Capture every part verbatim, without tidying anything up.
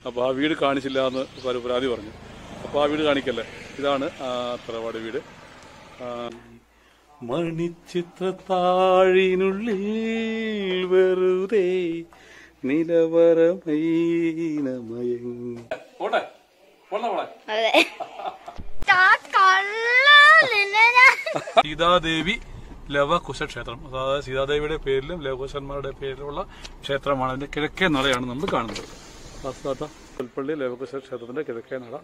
അപ്പോൾ ആ വീട് കാണിച്ചില്ല എന്ന് ഒരു പരാതി പറഞ്ഞു. അപ്പോൾ ആ വീട് കാണിക്കല്ലേ, ഇതാണ് ആ തറവാട് വീട്. മണിച്ചിത്രത്താഴിനുള്ളിൽ വെറുതെ നിലവരമൈനമയങ്ങി. സീതാദേവി ലവകുശ ക്ഷേത്രം, അതായത് സീതാദേവിയുടെ പേരിലും ലവകുശന്മാരുടെ പേരിലുള്ള ക്ഷേത്രമാണ്. അതിന്റെ കിഴക്കേ നടയാണ് നമ്മൾ കാണുന്നത്. പുൽപ്പള്ളി ലവകുശ ക്ഷേത്രത്തിന്റെ കിഴക്കേ നട.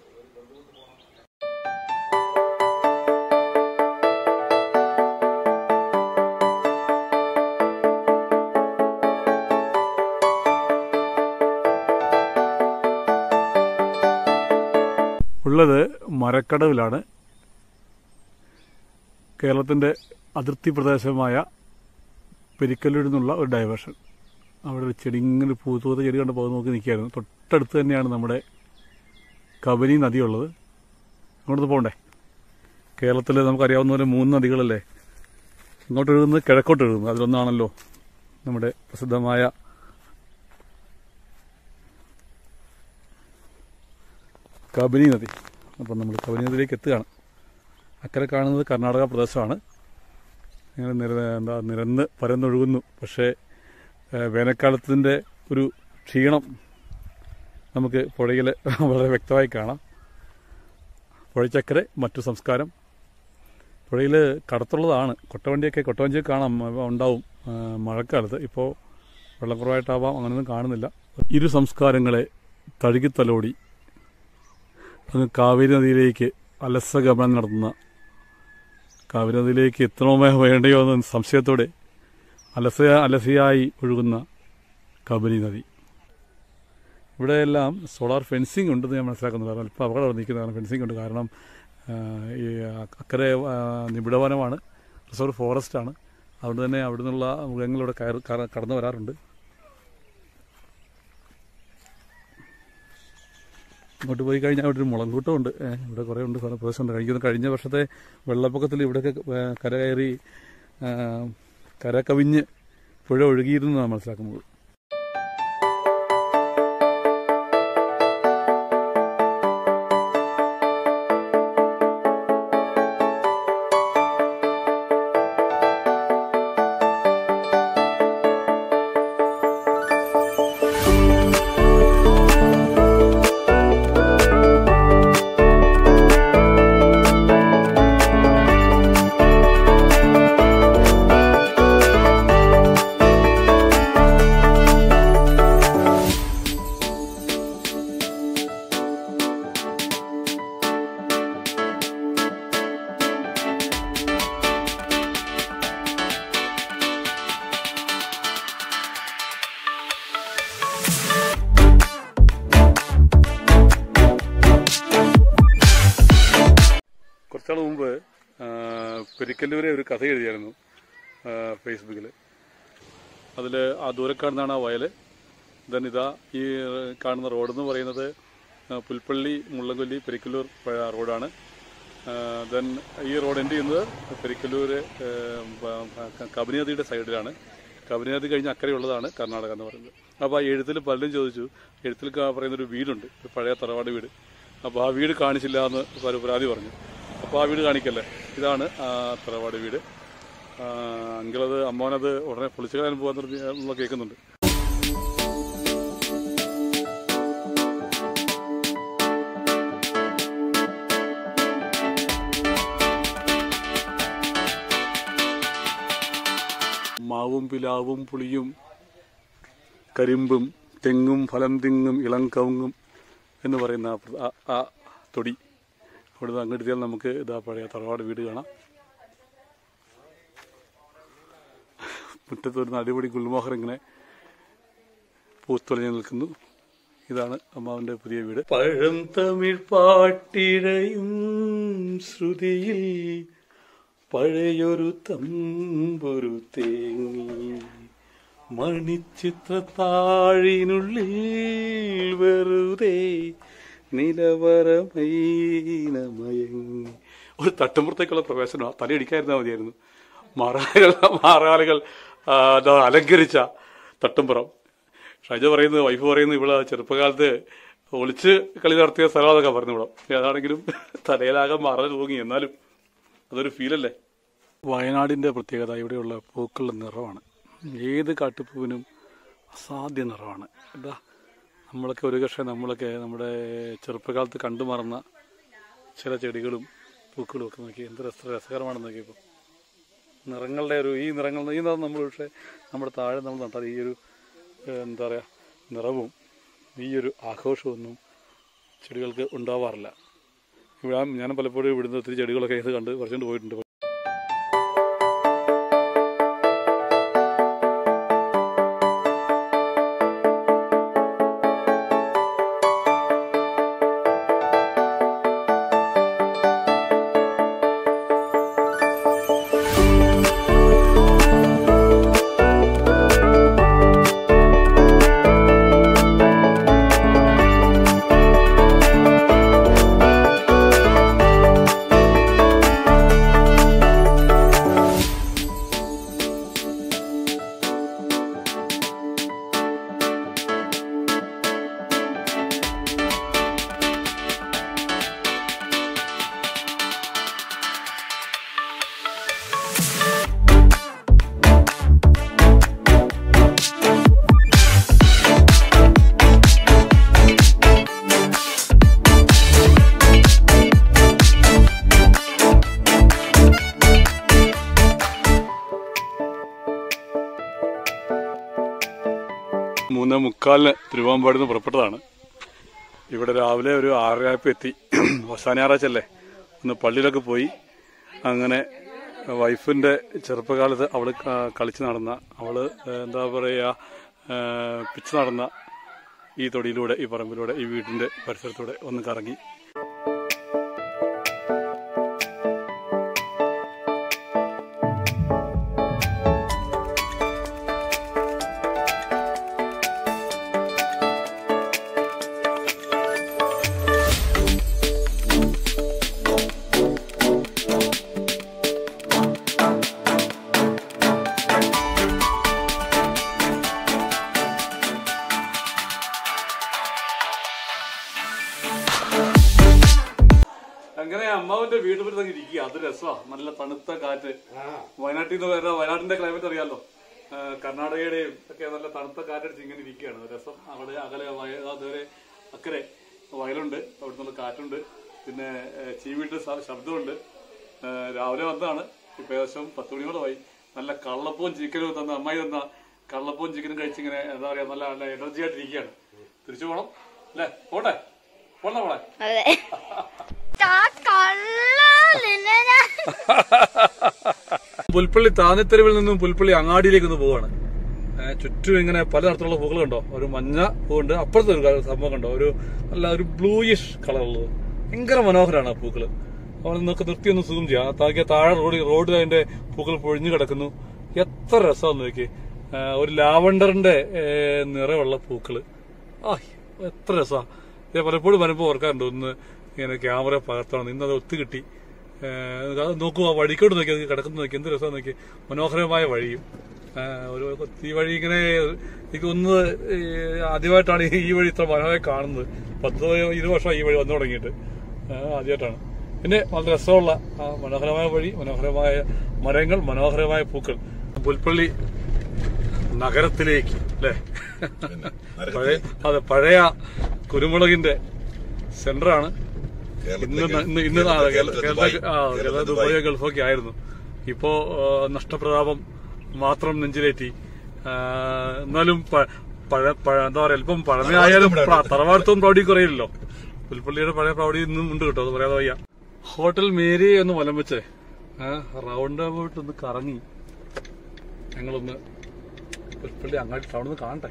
ഉള്ളത് മരക്കടവിലാണ്. കേരളത്തിൻ്റെ അതിർത്തി പ്രദേശമായ പെരിക്കല്ലൂരിൽ നിന്നുള്ള ഒരു ഡൈവേർഷൻ. അവിടെ ഒരു ചെടി ഇങ്ങനെ പൂത്തൂത്ത ചെടി കണ്ട് പോകുന്ന നോക്കി നിൽക്കുകയായിരുന്നു. തൊട്ടടുത്ത് തന്നെയാണ് നമ്മുടെ കബനി നദിയുള്ളത്. അങ്ങോട്ട് പോകണ്ടേ? കേരളത്തിൽ നമുക്കറിയാവുന്ന പോലെ മൂന്ന് നദികളല്ലേ, ഇങ്ങോട്ട് ഒഴുകുന്നത് കിഴക്കോട്ട് ഒഴുകുന്നത്. അതിലൊന്നാണല്ലോ നമ്മുടെ പ്രസിദ്ധമായ കബനി നദി. അപ്പം നമ്മൾ കബനി നദിയിലേക്ക് എത്തുകയാണ്. അക്കരെ കാണുന്നത് കർണാടക പ്രദേശമാണ്. ഇങ്ങനെ നിര എന്താ നിരന്ന് പരന്നൊഴുകുന്നു. പക്ഷേ വേനൽക്കാലത്തിൻ്റെ ഒരു ക്ഷീണം നമുക്ക് പുഴയിൽ വളരെ വ്യക്തമായി കാണാം. പുഴച്ചക്കരെ മറ്റു സംസ്കാരം. പുഴയിൽ കടത്തുള്ളതാണ്. കൊട്ടവണ്ടിയൊക്കെ കൊട്ടവഞ്ചിയൊക്കെ കാണാം, ഉണ്ടാവും മഴക്കാലത്ത്. ഇപ്പോൾ വെള്ളക്കുറവായിട്ടാവാം, അങ്ങനെയൊന്നും കാണുന്നില്ല. ഇരു സംസ്കാരങ്ങളെ തഴുകിത്തലോടി അങ്ങ് കാവേരി നദിയിലേക്ക് അലസഗമനം നടത്തുന്ന, കാവേരി നദിയിലേക്ക് എത്തണമോ വേണ്ടയോ എന്ന സംശയത്തോടെ അലസ അലസയായി ഒഴുകുന്ന കബനി നദി. ഇവിടെയെല്ലാം സോളാർ ഫെൻസിങ് ഉണ്ടെന്ന് ഞാൻ മനസ്സിലാക്കുന്നത്. കാരണം അല്പം അപകടം നിൽക്കുന്നതാണ്. ഫെൻസിങ് ഉണ്ട്. കാരണം ഈ അക്കരെ നിബിഡവനമാണ്, റിസർവ് ഫോറസ്റ്റാണ്. അതുകൊണ്ട് തന്നെ അവിടെ നിന്നുള്ള മൃഗങ്ങളിവിടെ കയറി കടന്നു വരാറുണ്ട്. ഇങ്ങോട്ട് പോയി കഴിഞ്ഞാൽ അവിടെ ഒരു മുളങ്കൂട്ടമുണ്ട്. ഇവിടെ കുറേ ഉണ്ട്, കുറേ പ്രദേശമുണ്ട്. കഴിക്കുന്ന കഴിഞ്ഞ വർഷത്തെ വെള്ളപ്പൊക്കത്തിൽ ഇവിടെയൊക്കെ കര കയറി കര കവിഞ്ഞ് പുഴ ഒഴുകിയിരുന്നതാണ് മനസ്സിലാക്കുന്നത്. കുറച്ചാൾ മുമ്പ് പെരിക്കല്ലൂരെ ഒരു കഥ എഴുതിയായിരുന്നു ഫേസ്ബുക്കിൽ. അതിൽ ആ ദൂരെ കാണുന്നതാണ് ആ വയൽ. ദെൻ ഇതാ ഈ കാണുന്ന റോഡെന്ന് പറയുന്നത് പുൽപ്പള്ളി മുള്ളംകൊല്ലി പെരിക്കല്ലൂർ റോഡാണ്. ദെൻ ഈ റോഡ് എൻഡ് ചെയ്യുന്നത് പെരിക്കല്ലൂർ കബനി നദിയുടെ സൈഡിലാണ്. കബനി നദി കഴിഞ്ഞ് അക്കരെയുള്ളതാണ് കർണാടക എന്ന് പറയുന്നത്. അപ്പോൾ ആ എഴുത്തിൽ പലരും ചോദിച്ചു, എഴുത്തിൽ പറയുന്നൊരു വീടുണ്ട്, ഒരു പഴയ തറവാട് വീട്. അപ്പോൾ ആ വീട് കാണിച്ചില്ല എന്ന് ഒരു പരാതി പറഞ്ഞു. അപ്പോൾ ആ വീട് കാണിക്കല്ലേ, ഇതാണ് ആ തറവാട് വീട്. അങ്കിളത് അമ്മോനത് ഉടനെ പൊളിച്ചു കളയാൻ പോകാൻ കേൾക്കുന്നുണ്ട്. മാവും പിലാവും പുളിയും കരിമ്പും തെങ്ങും ഫലം തിങ്ങും ഇളം കവുങ്ങും എന്ന് പറയുന്ന ആ തൊടി. അവിടുന്ന് അങ്ങെടുത്തിയാൽ നമുക്ക് ഇതാ പഴയ തറവാട് വീട് കാണാം. മുറ്റത്ത് ഒരു അടിപൊളി ഗുൽമോഹർ ഇങ്ങനെ പൂത്തൊളിഞ്ഞു നിൽക്കുന്നു. ഇതാണ് അമ്മാവിന്റെ പുതിയ വീട്. പഴം തമിഴ് പാട്ടിഴയും ശ്രുതിയിൽ പഴയൊരു തമ്പൊരു തേങ്ങി മണിച്ചിത്രത്താഴിനുള്ളിൽ വെറുതെ നിലവരമൈനമയങ്ങി. ഒരു തട്ടുമ്പുറത്തേക്കുള്ള പ്രവേശനം തലയിടിക്കാതിരുന്നാൽ മതിയായിരുന്നു. മാറാലുകൾ മാറാലുകൾ അലങ്കരിച്ച തട്ടുംപുറം. ഷൈജ പറയുന്നത്, വൈഫ് പറയുന്നത്, ഇവിടെ ചെറുപ്പകാലത്ത് ഒളിച്ച് കളി നടത്തിയ സ്ഥലം അതൊക്കെ പറഞ്ഞു വിടാം. അതാണെങ്കിലും തലയിലാകെ മറന്നു തൂങ്ങി. എന്നാലും അതൊരു ഫീലല്ലേ. വയനാടിൻ്റെ പ്രത്യേകത ഇവിടെയുള്ള പൂക്കളുടെ നിറമാണ്. ഏത് കാട്ടുപൂവിനും അസാധ്യ നിറമാണ്. എന്താ നമ്മളൊക്കെ ഒരു പക്ഷേ നമ്മളൊക്കെ നമ്മുടെ ചെറുപ്പകാലത്ത് കണ്ടു മറന്ന ചില ചെടികളും പൂക്കളും ഒക്കെ നോക്കി എന്ത് രസ രസകരമാണെന്ന് നോക്കിയപ്പോൾ നിറങ്ങളുടെ ഒരു ഈ നിറങ്ങൾ ഈ നിറം നമ്മൾ പക്ഷേ നമ്മുടെ താഴെ നമ്മൾ നട്ടാൽ ഈ ഒരു എന്താ പറയുക നിറവും ഈ ഒരു ആഘോഷമൊന്നും ചെടികൾക്ക് ഉണ്ടാവാറില്ല. ഇവിടെ ഞാൻ പലപ്പോഴും ഇവിടുന്ന് ഒത്തിരി ചെടികളൊക്കെ ഇത് കണ്ട് പറിച്ചുകൊണ്ട് പോയിട്ടുണ്ട്. മൂന്നേ മുക്കാലിന് തിരുവാമ്പാടിൽ നിന്ന് പുറപ്പെട്ടതാണ്. ഇവിടെ രാവിലെ ഒരു ആറരയായപ്പോൾ എത്തി. അവസാന ഞായറാഴ്ചയല്ലേ, ഒന്ന് പള്ളിയിലൊക്കെ പോയി. അങ്ങനെ വൈഫിൻ്റെ ചെറുപ്പകാലത്ത് അവൾ കളിച്ച് നടന്ന, അവൾ എന്താ പറയുക പിച്ച് നടന്ന ഈ തൊടിയിലൂടെ, ഈ പറമ്പിലൂടെ, ഈ വീടിൻ്റെ പരിസരത്തൂടെ ഒന്ന് കറങ്ങി. അങ്ങനെ അമ്മാവിന്റെ വീട് വരെ തന്നെ ഇരിക്കുക. അത് രസമാണ്. നല്ല തണുത്ത കാറ്റ്. വയനാട്ടിൽ നിന്ന് വരുന്ന വയനാട്ടിന്റെ ക്ലൈമറ്റ് അറിയാലോ. കർണാടകയുടെയും ഒക്കെ നല്ല തണുത്ത കാറ്റടിച്ച് ഇങ്ങനെ ഇരിക്കുകയാണ്. രസം. അവിടെ അകലെ അതുവരെ അക്കരെ വയലുണ്ട്, അവിടെ നിന്ന് കാറ്റുണ്ട്, പിന്നെ ചീവിട്ട് ശബ്ദമുണ്ട്. രാവിലെ വന്നതാണ്. ഇപ്പൊ ഏകദേശം പത്ത് മണിയോളമായി. നല്ല കള്ളപ്പവും ചിക്കനും തന്ന അമ്മായി തന്ന കള്ളപ്പവും ചിക്കനും കഴിച്ചിങ്ങനെ എന്താ പറയാ നല്ല നല്ല എനർജി ആയിട്ടിരിക്കുകയാണ്. തിരിച്ചു പോകണം അല്ലേ? പോട്ടെ പോണ പോളെ. പുൽപ്പള്ളി താന്നിത്തെരുവിൽ നിന്നും പുൽപ്പള്ളി അങ്ങാടിയിലേക്ക് ഒന്ന് പോവാണ്. ചുറ്റും ഇങ്ങനെ പല തരത്തിലുള്ള പൂക്കൾ കണ്ടോ. ഒരു മഞ്ഞ പൂവുണ്ട്, അപ്പുറത്തെ ഒരു സംഭവം കണ്ടോ, ഒരു നല്ല ഒരു ബ്ലൂയിഷ് കളറുള്ളത്. ഭയങ്കര മനോഹരമാണ് ആ പൂക്കള്. അവിടെ നിങ്ങൾക്ക് നിർത്തി ഒന്ന് സൂം ചെയ്യാം. താഴെ താഴെ റോഡ് റോഡിൽ അതിന്റെ പൂക്കൾ പൊഴിഞ്ഞു കിടക്കുന്നു. എത്ര രസമാണെന്ന് നോക്കി. ഒരു ലാവണ്ടറിന്റെ നിറമുള്ള പൂക്കള്. ആ എത്ര രസമാണ്. ഞാൻ പലപ്പോഴും വരുമ്പോൾ ഓർക്കാറുണ്ട് ഒന്ന് ഇങ്ങനെ ക്യാമറ പകർത്തണം. ഇന്നത് ഒത്തു കിട്ടി. നോക്കൂ, ആ വഴിക്കോട്ട് നോക്കി, അത് കിടക്കുന്ന നോക്കി, എന്ത് രസമാണ് നോക്കി. മനോഹരമായ വഴിയും ഒരു ഈ വഴി ഇങ്ങനെ എനിക്ക് ഒന്ന് ആദ്യമായിട്ടാണ് ഈ വഴി ഇത്ര മനോഹരമായി കാണുന്നത്. പത്ത് ഇരുപത് വർഷം ഈ വഴി വന്നു തുടങ്ങിയിട്ട് ആദ്യമായിട്ടാണ്. പിന്നെ വളരെ രസമുള്ള ആ മനോഹരമായ വഴി, മനോഹരമായ മരങ്ങൾ, മനോഹരമായ പൂക്കൾ. പുൽപ്പള്ളി നഗരത്തിലേക്ക് അല്ലേ, പഴയ അതെ പഴയ കുരുമുളകിന്റെ സെന്ററാണ്. ഇന്ന് ഇന്ന് ഇന്ന് കേരള ദുബായ് ഗൾഫൊക്കെ ആയിരുന്നു. ഇപ്പോ നഷ്ടപ്രതാപം മാത്രം നെഞ്ചിലേറ്റി. എന്നാലും എന്താ പറയാ, അല്പം പഴമയായാലും തറവാടത്തും പ്രൗഢി കുറയില്ലല്ലോ. പുൽപ്പള്ളിയുടെ പഴയ പ്രൗഢി ഇന്നും ഉണ്ട് കേട്ടോ, അത് പറയാതെ വയ്യ. ഹോട്ടൽ മേരി ഒന്ന് വലം വെച്ചേ റൗണ്ട് അബൌട്ട് ഒന്ന് കറങ്ങി ഞങ്ങളൊന്ന് പുൽപ്പള്ളി അങ്ങാടി ടൗണിൽ നിന്ന് കാണട്ടെ.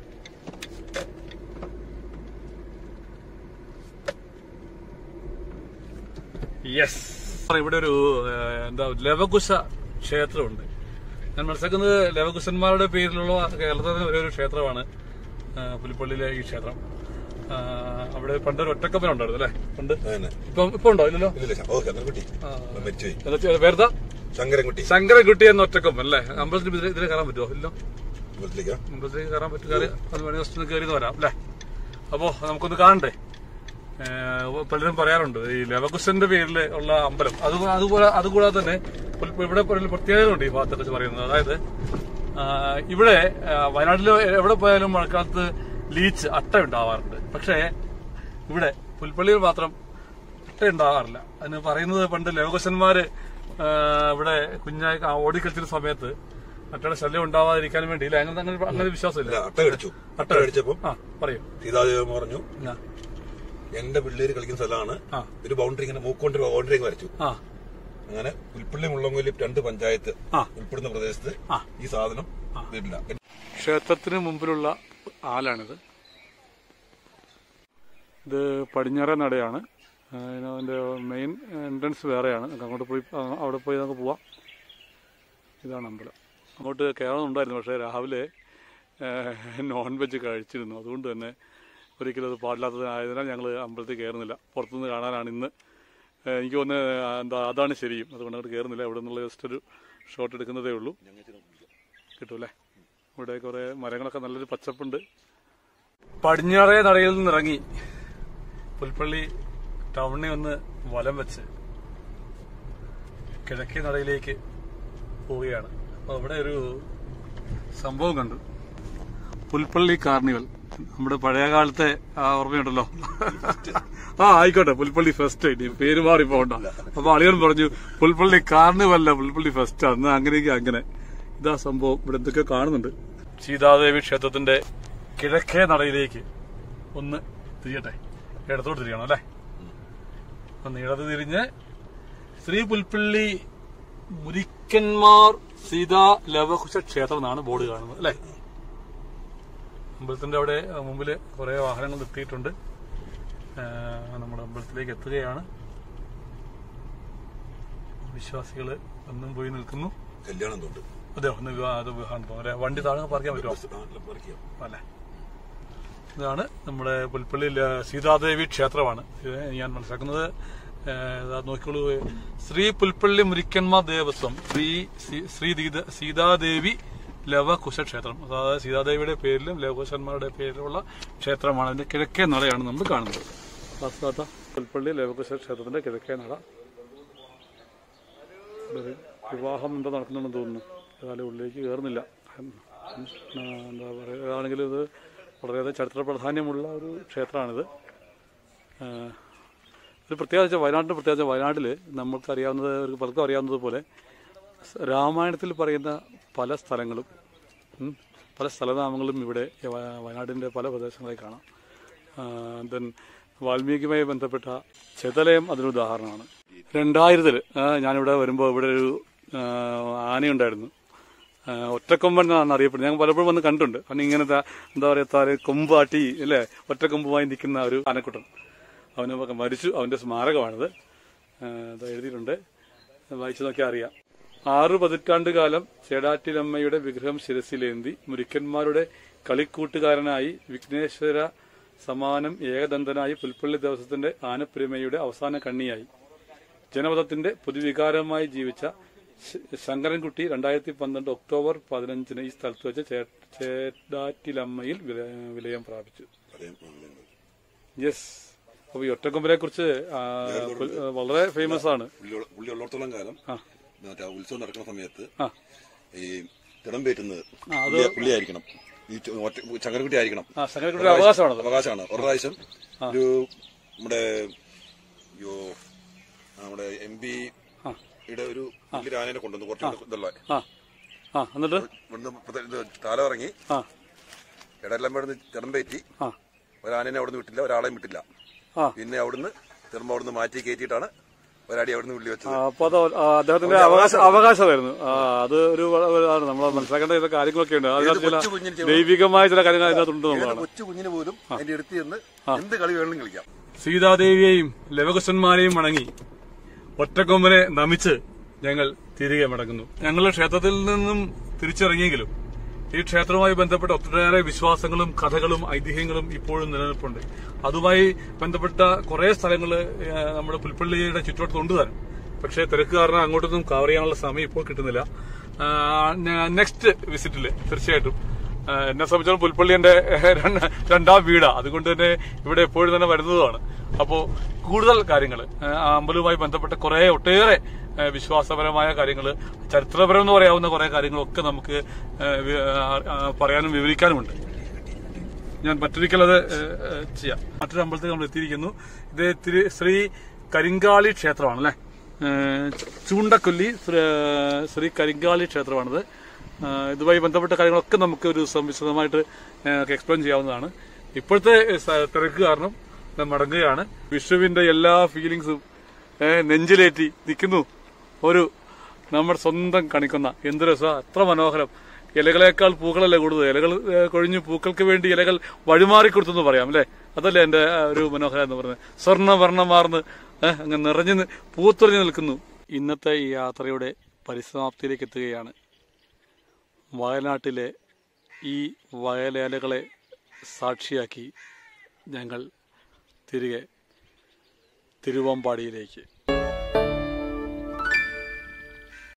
യെസ്, ഇവിടെ ഒരു എന്താ ലവകുശ ക്ഷേത്രമുണ്ട്. ഞാൻ മനസ്സിലാക്കുന്നത് ലവകുശന്മാരുടെ പേരിലുള്ള കേരളത്തിലെ ഒരു ക്ഷേത്രമാണ് പുൽപ്പള്ളിയിലെ ഈ ക്ഷേത്രം. അവിടെ പണ്ടൊരു ഒറ്റക്കപ്പന ഉണ്ടായിരുന്നു അല്ലേ? പണ്ട് ഇപ്പൊ ഇപ്പൊ ഉണ്ടോ? ഇല്ലല്ലോ. പേരുതാ ശങ്കരൻകുട്ടി ശങ്കരൻകുട്ടി എന്ന ഒറ്റക്കപ്പൻ അല്ലേ? അമ്പലത്തിന് ഇതിലെ കയറാൻ പറ്റുമോ? ഇല്ലോ, അമ്പലത്തിലേക്ക് കയറാൻ പറ്റും. കയറി അത് വേണമെങ്കിൽ കയറി വരാം അല്ലേ? അപ്പോ നമുക്കൊന്ന് കാണണ്ടേ? പലരും പറയാറുണ്ട് ഈ ലവകുശന്റെ പേരിൽ ഉള്ള അമ്പലം. അത് അതുപോലെ അതുകൂടാതെ തന്നെ ഇവിടെ പ്രത്യേകതകളുണ്ട് ഈ ഭാഗത്തൊക്കെ പറയുന്നത്. അതായത് ഇവിടെ വയനാട്ടിൽ എവിടെ പോയാലും മഴക്കാലത്ത് ലീച്ച് അട്ട ഉണ്ടാവാറുണ്ട്. പക്ഷേ ഇവിടെ പുൽപ്പള്ളിയിൽ മാത്രം അട്ട ഉണ്ടാകാറില്ല. അതിന് പറയുന്നത് പണ്ട് ലവകുശന്മാര് ഇവിടെ കുഞ്ഞായി ഓടിക്കളിച്ചിരുന്ന സമയത്ത് അട്ടയുടെ ശല്യം ഉണ്ടാവാതിരിക്കാൻ വേണ്ടി ഇല്ല, അങ്ങനെ അങ്ങനെ അങ്ങനെ വിശ്വാസമില്ല. അട്ട കടിച്ചു. അട്ട കടിച്ചപ്പോ ആ പറയൂ. സീതാദേവി പറഞ്ഞു എന്റെ പിള്ളേര് കളിക്കുന്ന സ്ഥലമാണ്, ഒരു ബൗണ്ടറി ഇങ്ങനെ മൂക്കൊണ്ട് ബൗണ്ടറി വരച്ചു. അങ്ങനെ പുൽപ്പള്ളി മുള്ളംകൊല്ലി രണ്ട് പഞ്ചായത്ത് ഉൾപ്പെടുന്ന പ്രദേശത്ത് ഈ സാധനം വരില്ല. ക്ഷേത്രത്തിന് മുമ്പിലുള്ള ആലാണിത്. ഇത് പടിഞ്ഞാറേ നടയാണ്. അതിന്റെ മെയിൻ എൻട്രൻസ് വേറെയാണ്. അങ്ങോട്ട് പോയി അവിടെ പോയി നമുക്ക് പോവാം. ഇതാണ് അമ്പലം. അങ്ങോട്ട് കയറണമെന്നുണ്ടായിരുന്നു, പക്ഷേ രാവിലെ നോൺ വെജ് കഴിച്ചിരുന്നു. അതുകൊണ്ട് തന്നെ ഒരിക്കലും അത് പാടില്ലാത്തതായതിനാൽ ഞങ്ങൾ അമ്പലത്തിൽ കയറുന്നില്ല. പുറത്തുനിന്ന് കാണാനാണ് ഇന്ന്. എനിക്ക് തോന്നുന്നത് എന്താ അതാണ് ശരിയും. അതുകൊണ്ട് അങ്ങോട്ട് കയറുന്നില്ല. ഇവിടെ നിന്നുള്ള ജസ്റ്റ് ഒരു ഷോട്ട് എടുക്കുന്നതേ ഉള്ളൂ. കിട്ടൂല്ലേ? ഇവിടെ കുറേ മരങ്ങളൊക്കെ നല്ലൊരു പച്ചപ്പുണ്ട്. പടിഞ്ഞാറേ നടയിൽ നിന്നിറങ്ങി പുൽപ്പള്ളി ടൗണിനെ ഒന്ന് വലം വെച്ച് കിഴക്കേ നടയിലേക്ക് പോവുകയാണ്. അപ്പോൾ അവിടെ ഒരു സംഭവം കണ്ടു. പുൽപ്പള്ളി കാർണിവൽ. നമ്മുടെ പഴയ കാലത്തെ ഓർമ്മയുണ്ടല്ലോ. ആ ആയിക്കോട്ടെ, പുൽപ്പള്ളി ഫെസ്റ്റ്. ഇനി പേര് മാറി പോകണ്ട. അപ്പൊ അളിയൻ പറഞ്ഞു പുൽപ്പള്ളി കാർണിവല്ല, പുൽപ്പള്ളി ഫെസ്റ്റ് ആണ്. അങ്ങനെയെങ്കിൽ അങ്ങനെ. ഇതാ സംഭവം. ഇവിടെ എന്തൊക്കെ കാണുന്നുണ്ട്. സീതാദേവി ക്ഷേത്രത്തിന്റെ കിഴക്കേ നടയിലേക്ക് ഒന്ന് തിരിയട്ടെ. ഇടത്തോട്ട് തിരിയണം അല്ലേ? ഒന്ന് ഇടത് തിരിഞ്ഞ് ശ്രീ പുൽപ്പള്ളി മുരിക്കന്മാർ സീതാ ലവകുശ ക്ഷേത്രം എന്നാണ് ബോർഡ് കാണുന്നത് അല്ലേ? അമ്പലത്തിന്റെ അവിടെ മുമ്പില് കുറെ വാഹനങ്ങൾ നിർത്തിയിട്ടുണ്ട്. നമ്മുടെ അമ്പലത്തിലേക്ക് എത്തുകയാണ്. വിശ്വാസികള് ഒന്നും പോയി നിൽക്കുന്നു. കല്യാണം തൊട്ട് അതെ, ഒന്ന് വിവാഹം തോന്നുന്നു. വണ്ടി താഴെ പാർക്കാൻ പറ്റുമോ അല്ലേ? ഇതാണ് നമ്മുടെ പുൽപ്പള്ളി സീതാദേവി ക്ഷേത്രമാണ്. ഞാൻ മനസ്സിലാക്കുന്നത്. നോക്കിക്കോളൂ, ശ്രീ പുൽപ്പള്ളി മുരിക്കന്മാർ ദേവസ്വം ശ്രീ ശ്രീ സീതാദേവി ലവകുശ ക്ഷേത്രം. അതായത് സീതാദേവിയുടെ പേരിലും ലവകുശന്മാരുടെ പേരിലുള്ള ക്ഷേത്രമാണ്. അതിന്റെ കിഴക്കേ നടയാണ് നമ്മൾ കാണുന്നത്. പുൽപ്പള്ളി ലവകുശ ക്ഷേത്രത്തിന്റെ കിഴക്കേ നട. വിവാഹം എന്താ നടക്കുന്നുണ്ടെന്ന് തോന്നുന്നു. ഏതായാലും ഉള്ളിലേക്ക് കയറുന്നില്ല. എന്താ പറയുക, ഏതാണെങ്കിലും ഇത് വളരെയധികം ചരിത്ര പ്രാധാന്യമുള്ള ഒരു ക്ഷേത്രമാണിത്. ഒരു പ്രത്യേകിച്ച് വയനാട്ടിന് പ്രത്യേകിച്ച് വയനാട്ടിൽ നമുക്കറിയാവുന്നത്, ഒരു പലർക്കും അറിയാവുന്നതുപോലെ രാമായണത്തിൽ പറയുന്ന പല സ്ഥലങ്ങളും പല സ്ഥലനാമങ്ങളും ഇവിടെ വയനാടിൻ്റെ പല പ്രദേശങ്ങളായി കാണാം. ദെൻ വാൽമീകിയുമായി ബന്ധപ്പെട്ട ചെതലയം അതിനുദാഹരണമാണ്. രണ്ടായിരത്തിൽ ഞാനിവിടെ വരുമ്പോൾ ഇവിടെ ഒരു ആനയുണ്ടായിരുന്നു. ഒറ്റക്കൊമ്പൻ എന്നാണ് അറിയപ്പെടുന്നത്. ഞാൻ പലപ്പോഴും വന്ന് കണ്ടിട്ടുണ്ട്. കാരണം ഇങ്ങനത്തെ എന്താ പറയുക, കൊമ്പാട്ടി അല്ലേ, ഒറ്റക്കൊമ്പുമായി നിൽക്കുന്ന ഒരു ആനക്കുട്ടൻ. അവന് മരിച്ചു. അവന്റെ സ്മാരകമാണിത്. എഴുതിയിട്ടുണ്ട്, വായിച്ചു നോക്കിയാൽ അറിയാം. ആറു പതിറ്റാണ്ട് കാലം ചേടാറ്റിലമ്മയുടെ വിഗ്രഹം ശിരസിലേന്തി മുരിക്കന്മാരുടെ കളിക്കൂട്ടുകാരനായി വിഘ്നേശ്വര സമാനം ഏകദന്തനായി പുൽപ്പള്ളി ദേവസ്വത്തിന്റെ ആനപ്പെരുമയുടെ അവസാന കണ്ണിയായി ജനപദത്തിന്റെ പൊതുവികാരമായി ജീവിച്ച ശങ്കരൻകുട്ടി രണ്ടായിരത്തി പന്ത്രണ്ട് ഒക്ടോബർ പതിനഞ്ചിന് ഈ സ്ഥലത്ത് വെച്ച് ചേടാറ്റിലമ്മയിൽ വിലയം പ്രാപിച്ചു. യെസ്. അപ്പൊ ഈ ഒറ്റക്കൊമ്പനെ കുറിച്ച് വളരെ ഫേമസ് ആണ്. പുള്ളി ഉള്ളിടത്തോളം കാലം ഉത്സവം നടക്കുന്ന സമയത്ത് ഈ തിടമ്പേറ്റുന്നത് പുള്ളിയായിരിക്കണം, ഈ ശങ്കരൻകുട്ടി ആയിരിക്കണം. അവകാശമാണ് അവകാശമാണ്. ഒരു പ്രാവശ്യം ഒരു നമ്മുടെ നമ്മുടെ എം പി യുടെ ഒരു ആനയെ കൊണ്ടുവന്നു. കുറച്ച് ഇതല്ലേ, ഇവിടുന്ന് താലം ഇറങ്ങി ഇടയെല്ലാം ഇവിടുന്ന് തിടമ്പേറ്റി ഒരാനനെ അവിടുന്ന് വിട്ടില്ല, ഒരാളെയും വിട്ടില്ല. പിന്നെ അവിടുന്ന് തിരുമ്പ അവിടുന്ന് മാറ്റി കയറ്റിയിട്ടാണ് ഒരാടി അവിടുന്ന് വിള്ളി വെച്ചത്. അപ്പൊ അത് അദ്ദേഹത്തിന്റെ അവകാശമായിരുന്നു. അത് ഒരു നമ്മൾ മനസ്സിലാക്കേണ്ട ചില കാര്യങ്ങളൊക്കെ ഉണ്ട്. അതിനകത്ത് ദൈവികമായ ചില കാര്യങ്ങൾ അതിനകത്തുണ്ട്. നമ്മളാണ് കൊച്ചു കുഞ്ഞിന് പോലും അതിന്റെ അടുത്ത് ചെന്ന് എന്ത് കളി വേണമെങ്കിലും കളിക്കാം. സീതാദേവിയെയും ലവകുശന്മാരെയും വണങ്ങി ഒറ്റക്കൊമ്പനെ നമിച്ച് ഞങ്ങൾ തിരികെ മടങ്ങുന്നു. ഞങ്ങൾ ക്ഷേത്രത്തിൽ നിന്നും തിരിച്ചിറങ്ങിയെങ്കിലും ഈ ക്ഷേത്രവുമായി ബന്ധപ്പെട്ട ഒട്ടേറെ വിശ്വാസങ്ങളും കഥകളും ഐതിഹ്യങ്ങളും ഇപ്പോഴും നിലനിൽപ്പുണ്ട്. അതുമായി ബന്ധപ്പെട്ട കുറെ സ്ഥലങ്ങള് നമ്മുടെ പുൽപ്പള്ളിയുടെ ചുറ്റുവട്ടത്തുണ്ട് താനും. പക്ഷേ തിരക്ക് കാരണം അങ്ങോട്ടൊന്നും കവർ ചെയ്യാനുള്ള സമയം ഇപ്പോൾ കിട്ടുന്നില്ല. നെക്സ്റ്റ് വിസിറ്റില് തീർച്ചയായിട്ടും എന്നെ സംബന്ധിച്ചോളം പുൽപ്പള്ളി എന്റെ രണ്ടാം വീടാ. അതുകൊണ്ട് തന്നെ ഇവിടെ എപ്പോഴും തന്നെ വരുന്നതുമാണ്. അപ്പോൾ കൂടുതൽ കാര്യങ്ങൾ ആ അമ്പലവുമായി ബന്ധപ്പെട്ട കുറെ ഒട്ടേറെ വിശ്വാസപരമായ കാര്യങ്ങൾ, ചരിത്രപരം എന്ന് പറയാവുന്ന കുറെ കാര്യങ്ങളൊക്കെ നമുക്ക് പറയാനും വിവരിക്കാനുമുണ്ട്. ഞാൻ മറ്റൊരിക്കലത് ചെയ്യാം. മറ്റൊരു അമ്പലത്തിൽ നമ്മൾ എത്തിയിരിക്കുന്നു. ഇത് ശ്രീ കരിങ്കാളി ക്ഷേത്രമാണ് അല്ലെ, ചൂണ്ടക്കൊല്ലി ശ്രീ കരിങ്കാളി ക്ഷേത്രമാണിത്. ഇതുമായി ബന്ധപ്പെട്ട കാര്യങ്ങളൊക്കെ നമുക്ക് ഒരു ദിവസം വിശദമായിട്ട് എക്സ്പ്ലെയിൻ ചെയ്യാവുന്നതാണ്. ഇപ്പോഴത്തെ തിരക്ക് കാരണം മടങ്ങുകയാണ്. വിഷുവിന്റെ എല്ലാ ഫീലിങ്സും നെഞ്ചിലേറ്റി നിൽക്കുന്നു ഒരു നമ്മുടെ സ്വന്തം കണിക്കൊന്ന. എന്ത് രസം, അത്ര മനോഹരം. ഇലകളേക്കാൾ പൂക്കളല്ലേ കൂടുതൽ. ഇലകൾ കൊഴിഞ്ഞു പൂക്കൾക്ക് വേണ്ടി ഇലകൾ വഴിമാറിക്കൊടുത്തെന്ന് പറയാം അല്ലെ. അതല്ലേ എന്റെ ഒരു മനോഹരം എന്ന് പറയുന്നത്. സ്വർണ്ണവർണ്ണമാർന്ന് അങ്ങ് നിറഞ്ഞു പൂത്തുറഞ്ഞു നിൽക്കുന്നു. ഇന്നത്തെ ഈ യാത്രയുടെ പരിസമാപ്തിയിലേക്ക് എത്തുകയാണ്. വയനാട്ടിലെ ഈ വയലേലകളെ സാക്ഷിയാക്കി ഞങ്ങൾ തിരികെ തിരുവമ്പാടിയിലേക്ക്.